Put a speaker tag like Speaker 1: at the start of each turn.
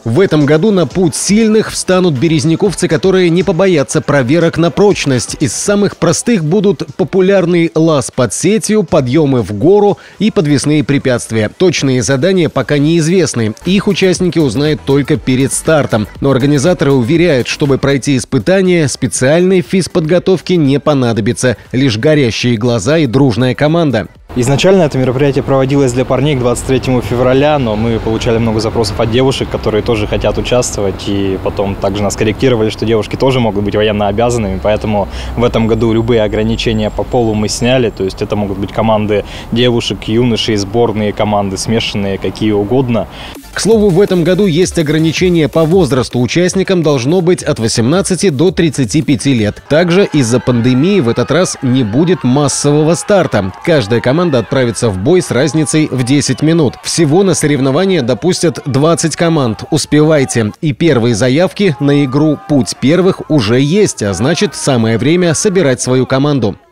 Speaker 1: В этом году на путь сильных встанут березняковцы, которые не побоятся проверок на прочность. Из самых простых будут популярный лаз под сетью, подъемы в гору и подвесные препятствия. Точные задания пока неизвестны. Их участники узнают только перед стартом. Но организаторы уверяют, чтобы пройти испытания, специальной физподготовки не понадобится. Лишь горящие глаза и дружная команда.
Speaker 2: Изначально это мероприятие проводилось для парней к 23 февраля, но мы получали много запросов от девушек, которые тоже хотят участвовать, и потом также нас корректировали, что девушки тоже могут быть военно обязанными, поэтому в этом году любые ограничения по полу мы сняли, то есть это могут быть команды девушек, юношей, сборные команды, смешанные, какие угодно.
Speaker 1: К слову, в этом году есть ограничения по возрасту. Участникам должно быть от 18 до 35 лет. Также из-за пандемии в этот раз не будет массового старта. Каждая команда отправится в бой с разницей в 10 минут. Всего на соревнования допустят 20 команд. Успевайте. И первые заявки на игру «Путь первых» уже есть, а значит, самое время собирать свою команду.